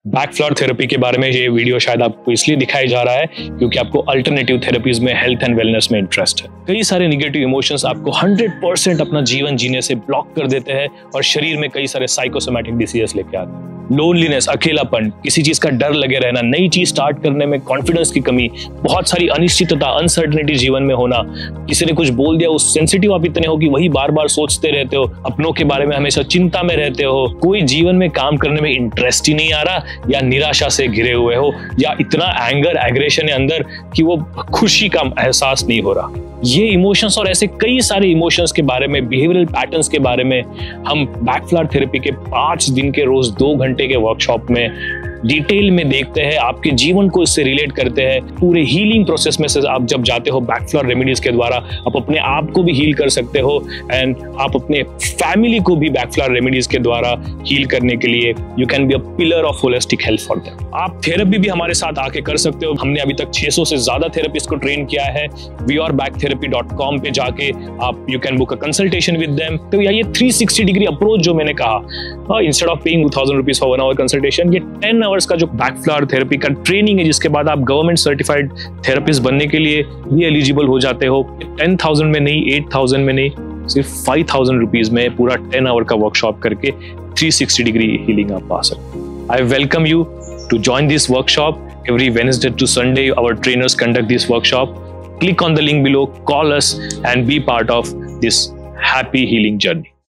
बैकफ्लोर therapy के बारे में ये वीडियो शायद आपको इसलिए दिखाया जा रहा है क्योंकि आपको अल्टरनेटिव थेरेपीज में हेल्थ एंड वेलनेस में इंटरेस्ट है। कई सारे नेगेटिव इमोशंस आपको 100% अपना जीवन जीने से ब्लॉक कर देते हैं और शरीर में कई सारे साइकोसोमैटिक डिसीजेस लेके आते हैं। लोनलीनेस, अकेलापन, किसी चीज का डर लगे रहना, नई चीज स्टार्ट करने में कॉन्फिडेंस की कमी, बहुत सारी अनिश्चितता, अनसर्टेनिटी जीवन में होना, किसी ने कुछ बोल दिया उस सेंसिटिव आप इतने हो कि वही बार बार सोचते रहते हो, अपनों के बारे में हमेशा चिंता में रहते हो, कोई जीवन में काम करने में इंटरेस्ट ही नहीं आ रहा, या निराशा से घिरे हुए हो, या इतना एंगर, एग्रेशन है अंदर कि वो खुशी का एहसास नहीं हो रहा। ये इमोशंस और ऐसे कई सारे इमोशंस के बारे में, बिहेवियरल पैटर्न्स के बारे में हम बैकफ्लोर थेरेपी के 5 दिन के रोज 2 घंटे के वर्कशॉप में डिटेल में देखते हैं, आपके जीवन को इससे रिलेट करते हैं। पूरे हीलिंग प्रोसेस में से आप जब जाते हो बैकफ्लोर रेमेडीज के द्वारा, आप अपने आप को भी हील कर सकते हो एंड आप अपने फैमिली को भी बैकफ्लोर रेमेडीज के द्वारा हील करने के लिए you can be a pillar of holistic health for them. आप थेरेपी भी हमारे साथ आके कर सकते हो। हमने अभी तक 600 से ज्यादा थेरेपिस्ट को ट्रेन किया है। wearebacktherapy.com पे जाके आप you can book a consultation with them. तो ये 360 डिग्री अप्रोच जो मैंने कहा, instead of paying 2000 rupees for 1 hour consultation, ये 10 आवर्स का जो बैकफ्लोर थेरेपी का ट्रेनिंग है, जिसके बाद आप गवर्नमेंट सर्टिफाइड थेरेपिस्ट बनने के लिए भी एलिजिबल हो जाते हो। 10,000 में नहीं, 8,000 में नहीं, सिर्फ 5,000 रुपीज में पूरा 10 आवर का वर्कशॉप करके 360 डिग्री हीलिंग आप पा सकते हो। I welcome you to join this workshop. Every Wednesday to Sunday, our trainers conduct this workshop. Click on the link below, call us and be part of this happy healing journey.